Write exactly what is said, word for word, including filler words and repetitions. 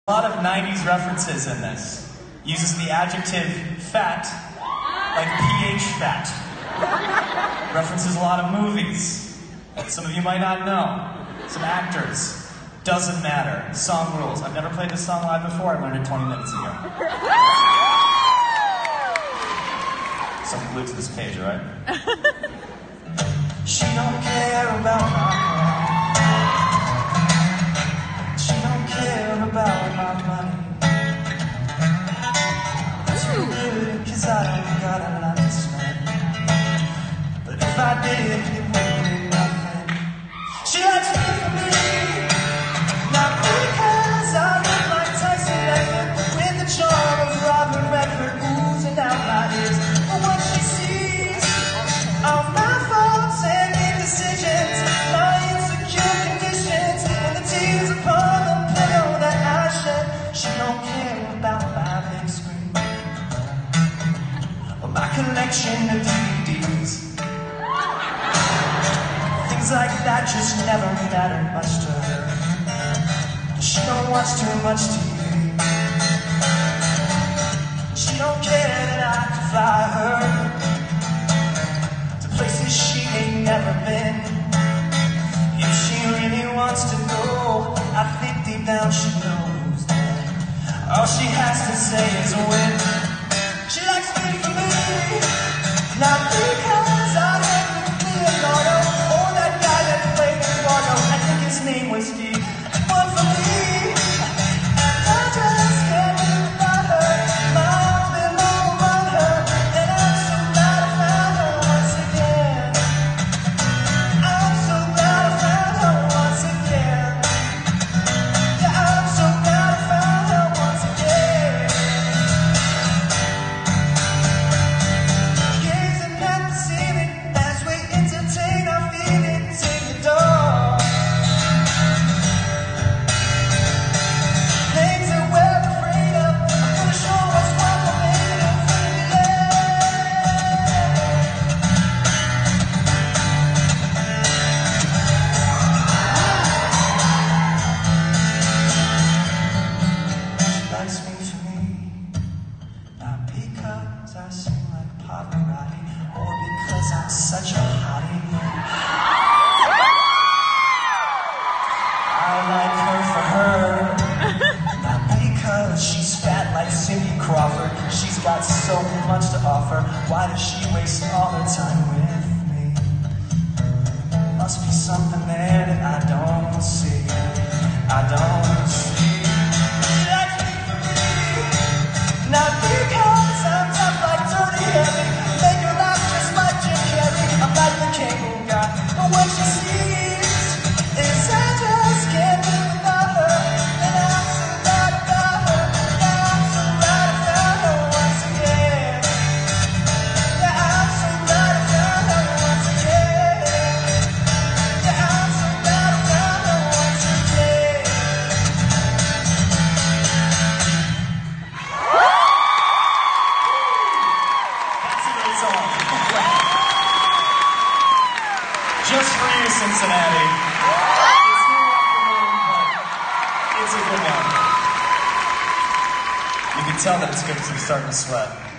A lot of nineties references in this. Uses the adjective fat, like pH fat. References a lot of movies that some of you might not know. Some actors. Doesn't matter. Song rules. I've never played this song live before. I learned it twenty minutes ago. Something glued to this page, all right? She don't care about my heart. She don't care about my money. Too good, cause I don't got a lot to spend. But if I did, it wouldn't be nothing. She likes me for me, not because I look like Tyson Beckford with the charm of Robert Redford oozing out my ears. But what she sees are my faults and indecisions, my insecure conditions, and the tears upon the pillow that I shed. She don't care about my big screen or my collection of D V Ds. Things like that just never mattered much to her. She don't watch too much T V. She don't care that I can fly her to places she ain't never been. If she really wants to go, I think deep down she knows that all she has to say is when. She likes me for me, not because I am Leonardo or that guy that played Eduardo. I think his name was Steve. But for me, I just can't live without her. My arms been all around her, and I'm so glad I found her once again. I'm so glad I found her once again. Yeah, I'm so glad I found her once again. Gazing at the ceiling as we entertain our feelings in the dark. Things that we're afraid of, I'm gonna show us what we're made of. She likes me for me, not because I sing like Pavarotti or because I'm such a hottie. I like her for her, not because she's fat like Cindy Crawford. She's got so much to offer. Why does she waste all her time with me? Must be something there that I don't see. I don't see. She likes me for me, not because I'm tough like Dirty Harry. Make her laugh just like Jim Carrey. I'm like the kangaroo guy, but what she sees is I just can't live without her. And I'm so glad about her. Yeah, I'm so glad I found her once again. Yeah, I'm so glad I found her once again. Yeah, I'm so glad I found her once again. That's a great song. Just for you, Cincinnati. It's no afternoon, but it's a good one. You can tell that it's good because I'm starting to sweat.